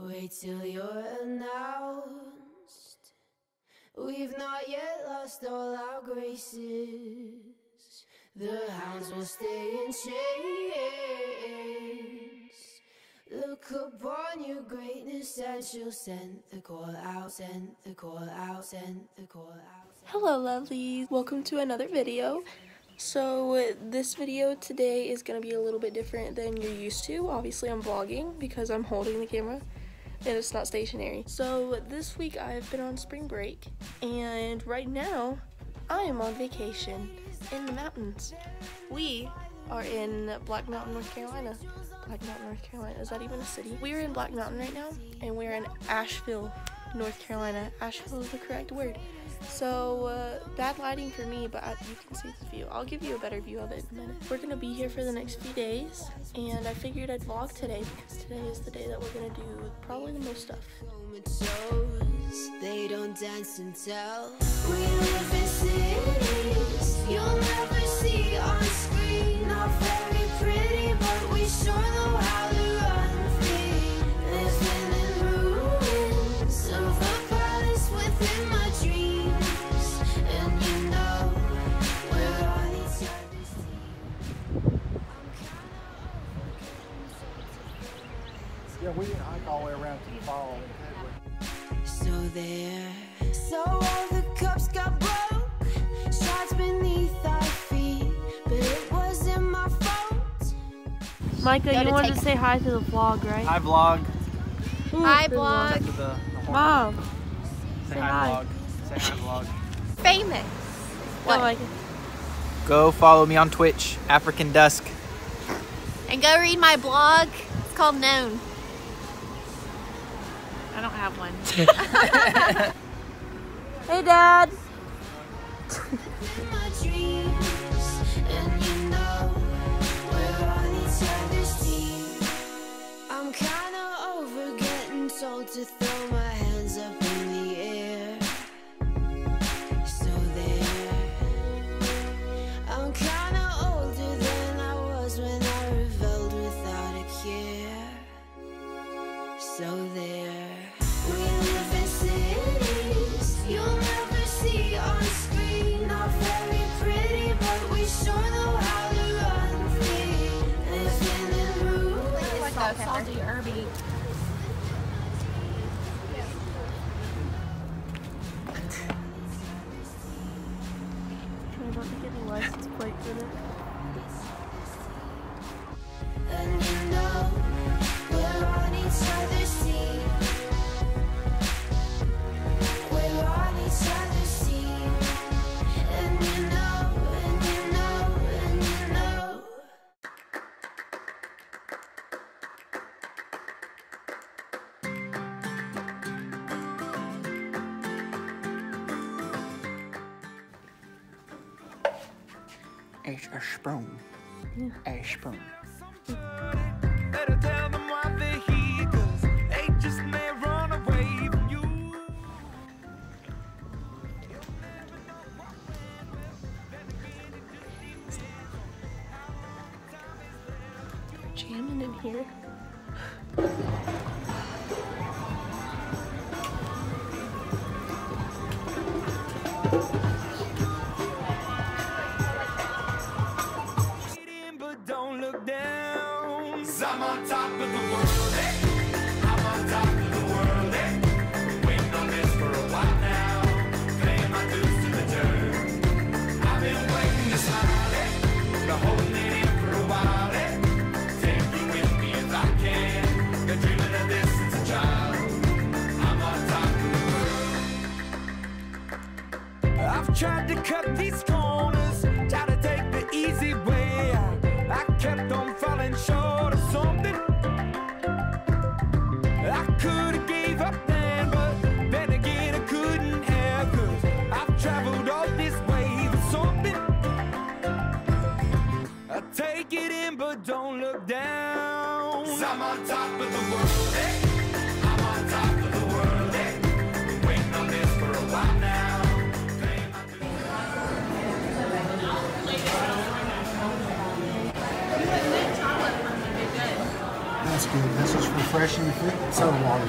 Wait till you're announced. We've not yet lost all our graces. The hounds will stay in chains. Look upon your greatness and she'll send the call out, send the call out, send the call out. Hello lovelies, welcome to another video. So this video today is going to be a little bit different than you're used to. Obviously I'm vlogging because I'm holding the camera and it's not stationary. So this week I've been on spring break and right now I am on vacation in the mountains. We are in Black Mountain, North Carolina. Black Mountain, North Carolina, is that even a city? We are in Black Mountain right now and we're in Asheville, North Carolina. Asheville is the correct word. So bad lighting for me, but you can see the view. I'll give you a better view of it in a minute. We're gonna be here for the next few days and I figured I'd vlog today because today is the day that we're gonna do probably the most stuff. They don't dance and tell. We live in cities you'll never see on screen. Not very pretty, but we sure know how to run free. Living in ruins of a palace within my dreams. And you know we're on each other's team. Yeah, we didn't hike all the way around to the fall. So all the cups got broke, shards beneath our feet, but it wasn't my fault. Micah, you wanted to say hi to the vlog, right? Hi vlog. Hi vlog. Mom. Say hi vlog. Say hi vlog. Famous. What? Micah. Go follow me on Twitch, African Dusk. And go read my blog. It's called Known. I don't have one. Hey, Dad. I'm kinda over getting told to throw my hands up in the air. So there. I'm kinda older than I was when I rebelled without a care. So there. We live in cities you'll never see on screen. Not very pretty, but we sure know how to run free. Living in ruins. Like salty herby. I'm about to get a license plate for this. And you know we're on each other's team. We're on each other's team. And you know, and you know, and you know. It's a spoon. A spoon. Better tell them why they're here, 'cause they just may run away from you. Jamming in here. But don't look down, 'cause I'm on top of the world, hey. I'm on top of the world, hey. Been waiting on this for a while now, paying my dues to the dirt. I've been waiting to smile, hey. Been holding it in for a while, hey. Take you with me if I can. Been dreaming of this since a child. I'm on top of the world. I've tried to cut these corners, try to take the easy way. I kept on falling short of something. I could have gave up then, but then again I couldn't have, 'cause I've traveled all this way for something. I take it in but don't look down, 'cause I'm on top of the world, hey. I'm on top of the world, hey. Been waiting on this for a while now. That's good. That's just refreshing It's so long.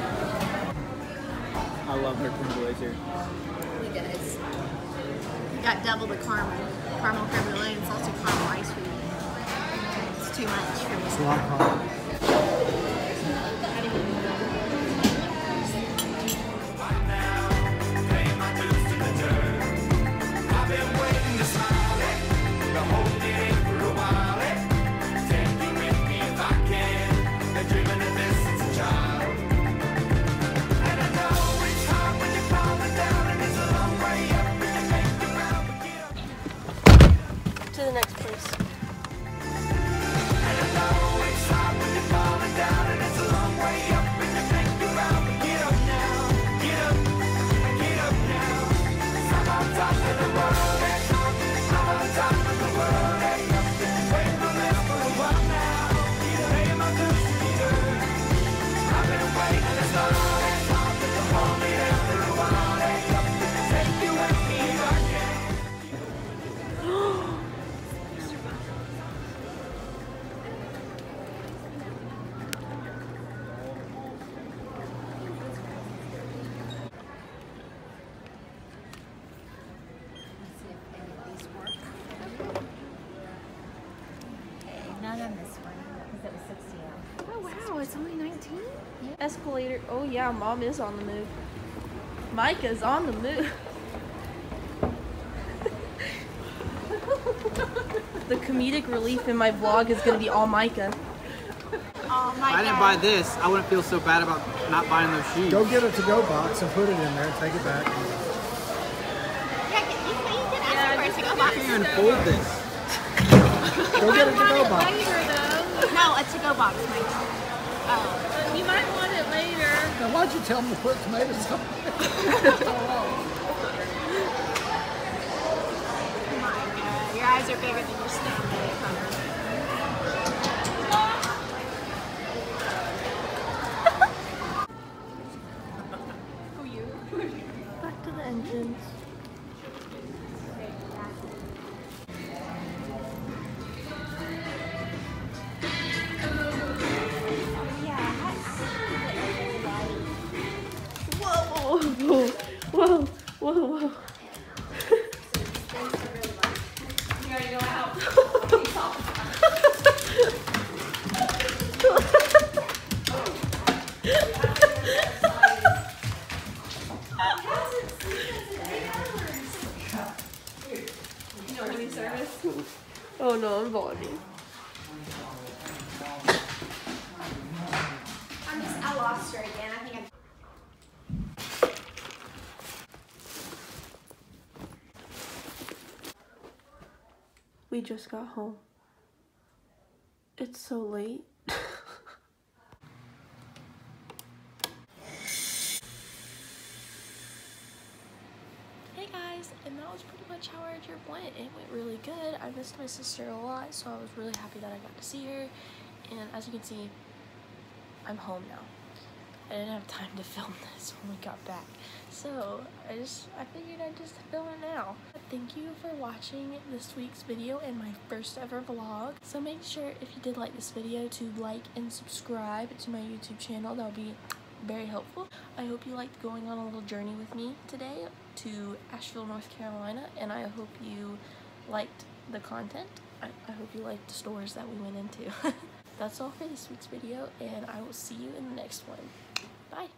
I love her creme blazer. He does. You got double the caramel creme brulee and salted caramel ice cream. It's too much for me. It's a lot of caramel. To the next place. None on this one because it was 60 off. Oh wow, it's only 19? Escalator. Oh yeah, Mom is on the move. Micah's on the move. The comedic relief in my vlog is gonna be all Micah. Oh my If I didn't buy this, I wouldn't feel so bad about not buying those shoes. Go get a to-go box and put it in there. Take it back. Yeah, you can ask for a to-go box. I can't even fold this. Go get a to-go box. No, a to-go box, Mike. Oh. You might want it later. Now, why'd you tell them to put tomatoes on? Your eyes are bigger than your stomach. Back to the entrance. Whoa, whoa, whoa, whoa. Oh no, I'm vlogging. I lost her again. I think We just got home. It's so late. Hey guys, and that was pretty much how our trip went. It went really good. I missed my sister a lot, so I was really happy that I got to see her. And as you can see, I'm home now. I didn't have time to film this when we got back, so I figured I'd just film it now. Thank you for watching this week's video and my first ever vlog. So make sure, if you did like this video, to like and subscribe to my YouTube channel. That would be very helpful. I hope you liked going on a little journey with me today to Asheville, North Carolina, and I hope you liked the content. I hope you liked the stores that we went into. That's all for this week's video, and I will see you in the next one. Bye.